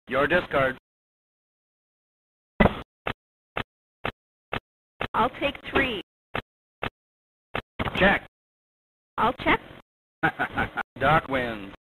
Your discard. I'll take 3. Check. I'll check. Doc wins.